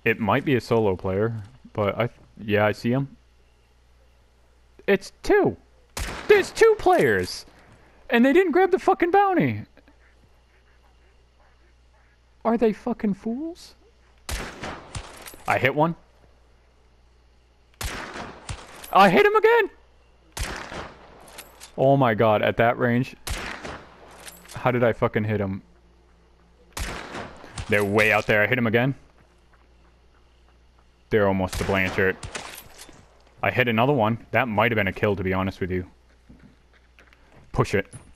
It might be a solo player, but yeah, I see him. It's two. There's two players, and they didn't grab the fucking bounty. Are they fucking fools? I hit one. I hit him again. Oh my god, at that range. How did I fucking hit him? They're way out there. I hit him again. They're almost to Blanchard. I hit another one. That might have been a kill, to be honest with you. Push it.